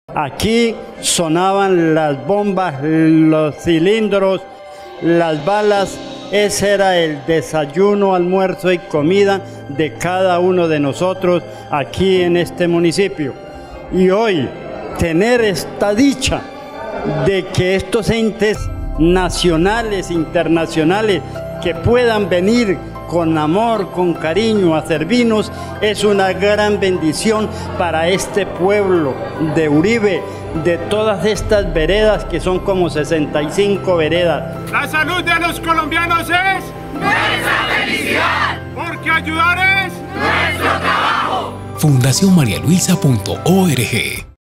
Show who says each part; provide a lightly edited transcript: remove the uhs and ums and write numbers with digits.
Speaker 1: Aquí sonaban las bombas, los cilindros, las balas. Ese era el desayuno, almuerzo y comida de cada uno de nosotros aquí en este municipio. Y hoy tener esta dicha de que estos entes nacionales, internacionales, que puedan venir con amor, con cariño a servirnos, es una gran bendición para este pueblo de Uribe, de todas estas veredas, que son como 65 veredas.
Speaker 2: La salud de los colombianos es
Speaker 3: nuestra felicidad,
Speaker 2: porque ayudar es
Speaker 3: nuestro trabajo.
Speaker 4: fundacionmarialuisa.org